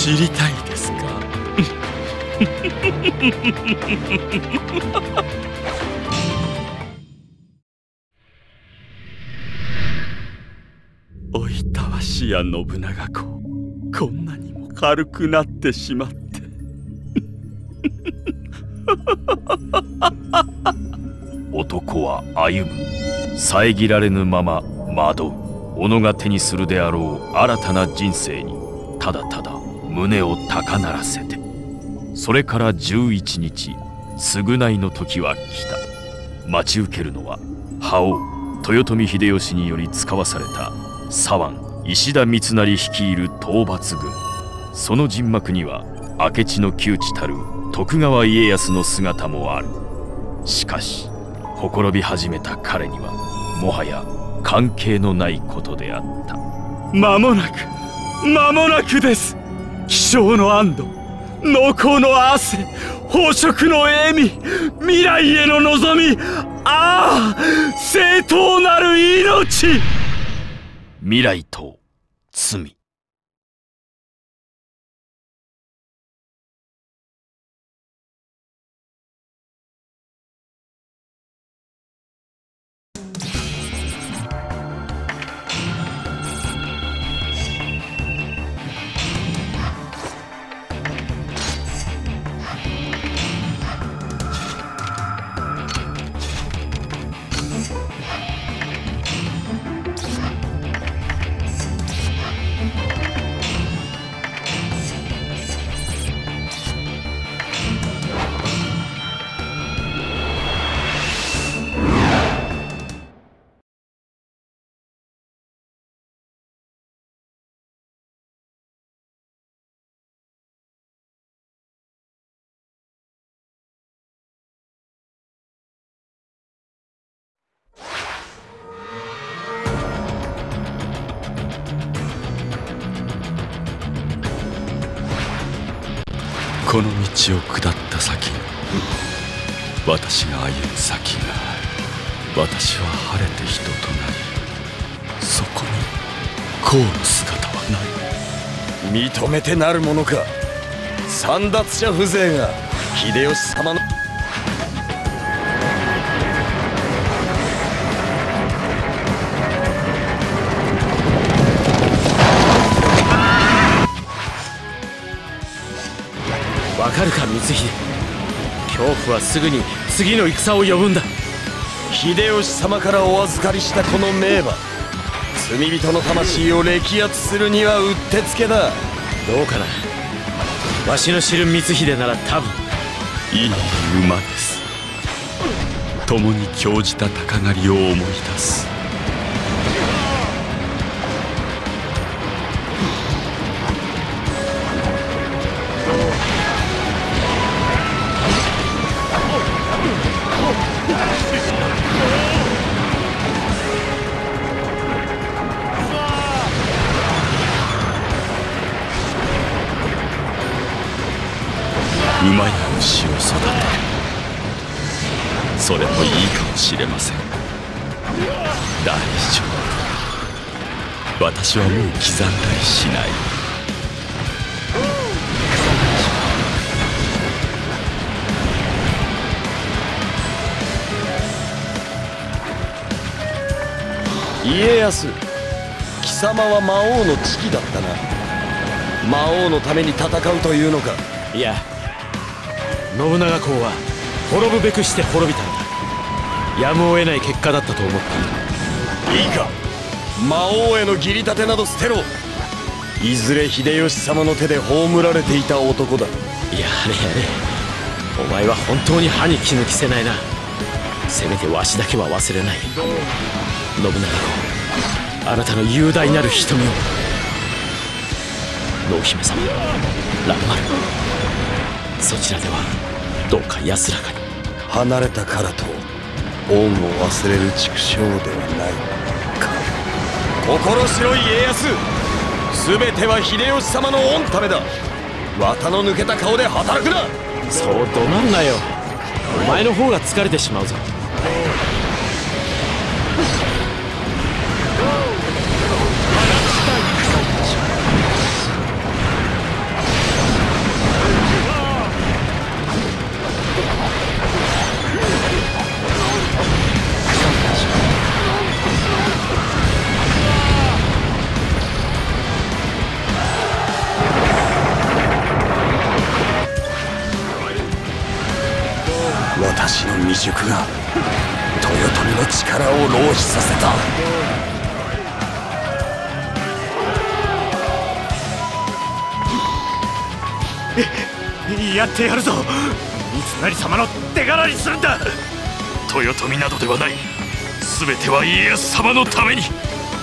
知りたいですか？おいたわしや信長公、こんなにも軽くなってしまって。 男は歩む。遮られぬまま惑う。己が手にするであろう新たな人生にただただ胸を高鳴らせて。それから11日、償いの時は来た。待ち受けるのは覇王豊臣秀吉により使わされた左腕石田三成率いる討伐軍。その陣幕には明智の窮地たる徳川家康の姿もある。しかしほころび始めた彼にはもはや関係のないことであった。 間もなくです。気象の安堵、濃厚の汗、飽食の笑み、未来への望み、ああ正当なる命。 未来と罪。 この道を下った先に私が歩む先がある。私は晴れて人となり、そこに河の姿はない。 認めてなるものか。簒奪者風情が秀吉様のわかるか光秀、恐怖はすぐに次の戦を呼ぶんだ。 秀吉様からお預かりしたこの名馬、罪人の魂を歴圧するにはうってつけだ。 どうかな。わしの知る光秀なら多分いい馬です。共に興じた鷹狩りを思い出す。馬や牛を育てる。それもいいかもしれません。大丈夫。私はもう刻んだりしない。 家康、貴様は魔王の知己だったな。魔王のために戦うというのか。 いや、信長公は滅ぶべくして滅びたんだ。やむを得ない結果だったと思った。 いいか、魔王への義理立てなど捨てろ。いずれ秀吉様の手で葬られていた男だ。 やれやれ、お前は本当に歯に衣着せないな。せめてわしだけは忘れない。信長公、あなたの雄大なる瞳を。濃姫様、蘭丸、そちらではどうか安らかに。 離れたからと恩を忘れる畜生ではないか。心白い家康、全ては秀吉様の御ためだ。綿の抜けた顔で働くな。 そう怒鳴るなよ。お前の方が疲れてしまうぞ。 塾が豊臣の力を浪費させた。 やってやるぞ。三成様の手柄にするんだ。豊臣などではない。全ては家康様のために。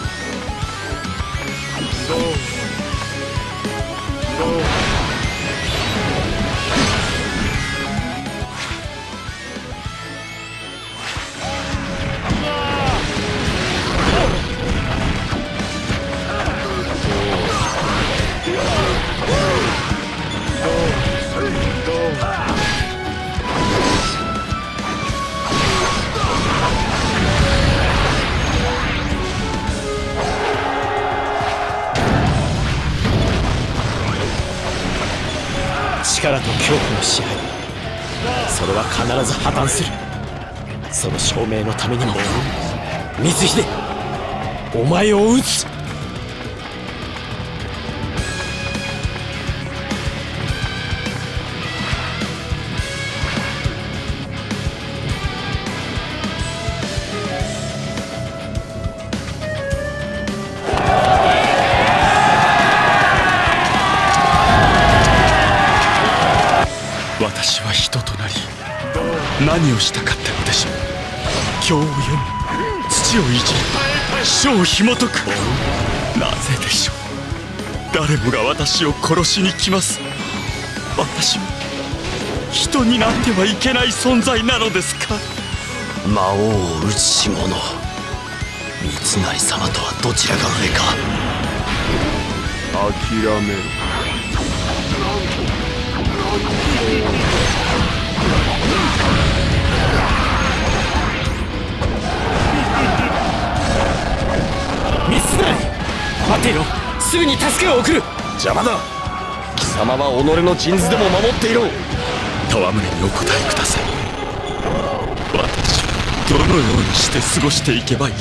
力と恐怖の支配、それは必ず破綻する。その証明のためにも光秀、お前を討つ。 私は人となり何をしたかったのでしょう。経を読み、土をいじり、書を紐解く。なぜでしょう。誰もが私を殺しに来ます。私は人になってはいけない存在なのですか。 魔王を討つし者、三成様とはどちらが上か。 諦める。 三成、待っていろ。すぐに助けを送る。 邪魔だ。貴様は己の陣図でも守っていろ。 戯れにお答えください。私はどのようにして過ごしていけばいい。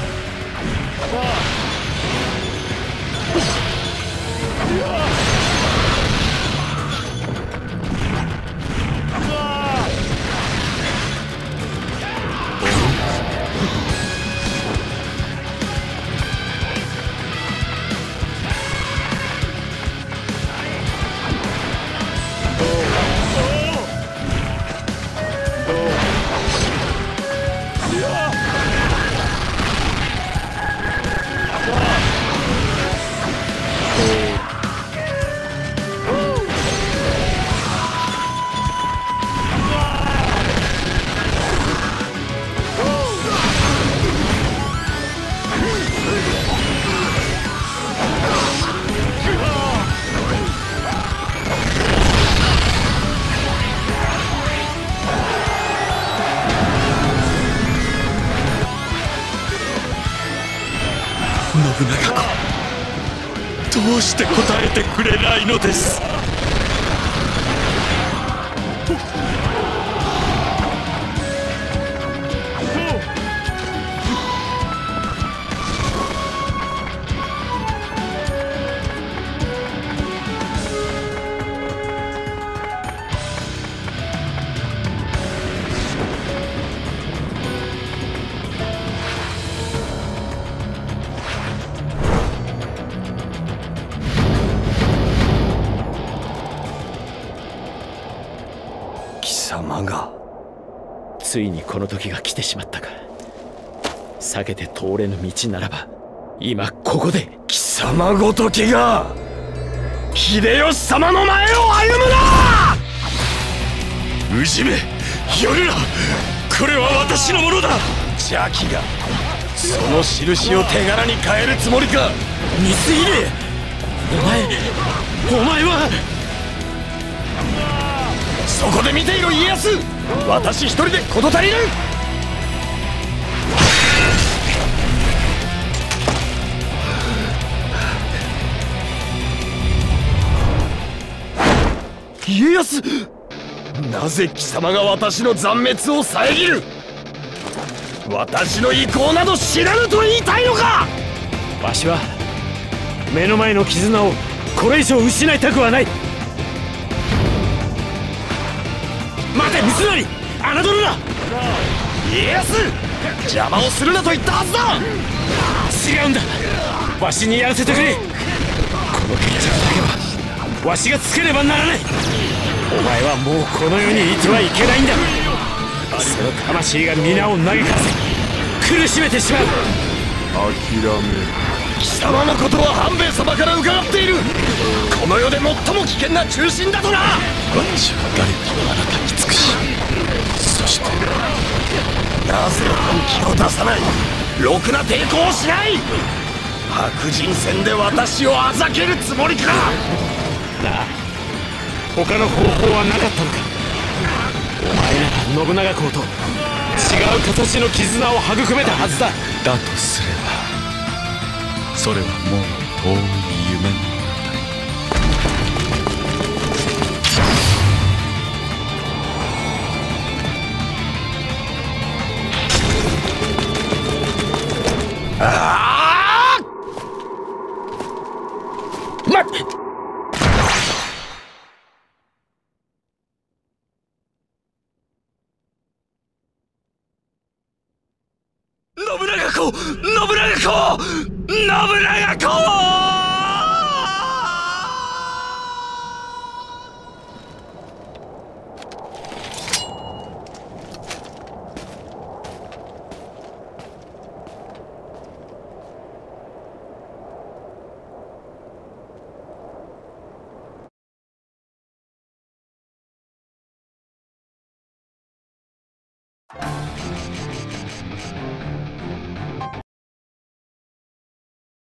信長公、どうして答えてくれないのです。 貴様が。 ついにこの時が来てしまったか。避けて通れぬ道ならば今ここで。 貴様ごときが秀吉様の前を歩むな。 氏め、寄るな。これは私のものだ。 邪気がその印を手柄に変えるつもりか。 光秀、お前は。 そこで見ていろ家康。私一人で事足りる。家康、なぜ貴様が私の残滅を遮る。私の意向など知らぬと言いたいのか。 わしは目の前の絆をこれ以上失いたくはない。待て三成、侮るな。 家康、邪魔をするなと言ったはずだ。 違うんだ。わしにやらせてくれ。この決着だけはわしがつけねばならない。お前はもうこの世にいてはいけないんだ。その魂が皆を嘆かせ苦しめてしまう。 諦め。貴様のことは半兵衛様から伺っている。この世で最も危険な忠臣だとな。 私は誰かをあなたに尽くし、そしてなぜ本気を出さない。ろくな抵抗をしない。白人戦で私をあざけるつもりか。 なあ、他の方法はなかったのか。お前なら信長公と違う形の絆を育めたはずだ。 だとすれば、それはもう遠い夢のようだ。 ああ、待って。信長公、信長公。